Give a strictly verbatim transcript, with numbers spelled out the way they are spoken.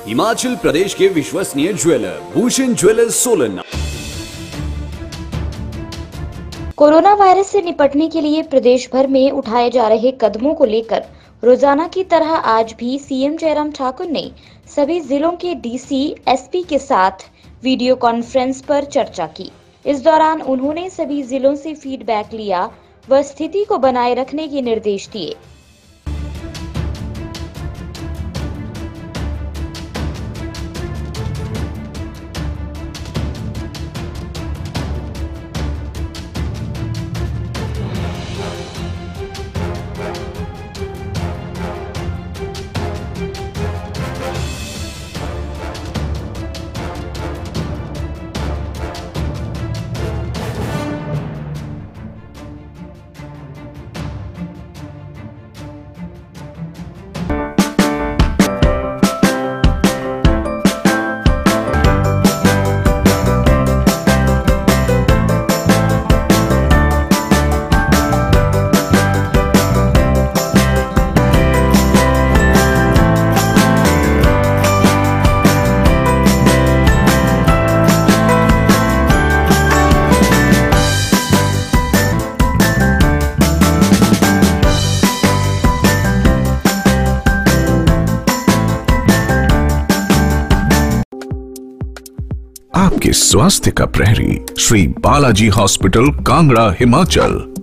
हिमाचल प्रदेश के विश्वसनीय jeweller Bhushan jewellers Solan. Corona virus से निपटने के लिए प्रदेश भर में उठाए जा रहे कदमों को लेकर रोजाना की तरह आज भी सीएम जय राम ठाकुर ने सभी जिलों के डीसी, एसपी के साथ वीडियो कॉन्फ्रेंस पर चर्चा की। इस दौरान उन्होंने सभी जिलों से फीडबैक लिया व स्थिति को बनाए रखने के निर्देश दिए। आपके स्वास्थ्य का प्रहरी श्री बालाजी हॉस्पिटल, कांगड़ा, हिमाचल।